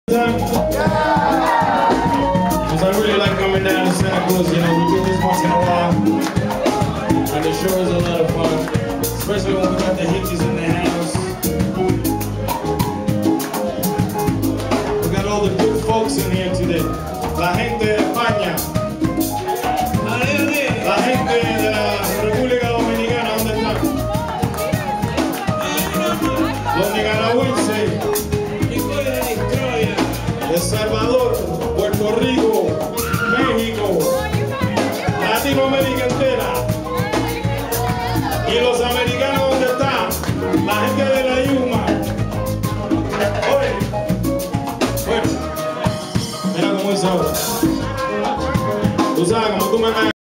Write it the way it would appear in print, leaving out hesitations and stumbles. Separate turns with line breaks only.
Because I really like coming down to Santa Cruz, you know, we do this once in a while. And the show is a lot of fun, especially when we got the hickeys in the house. We got all the good folks in here today. La gente de España. La gente de la República Dominicana, ¿dónde están? Los nicaragüenses. El Salvador, Puerto Rico, México, Latinoamérica entera. Y los americanos, ¿dónde están? La gente de la Yuma. Oye, bueno, mira cómo es ahora. Tú sabes, como tú me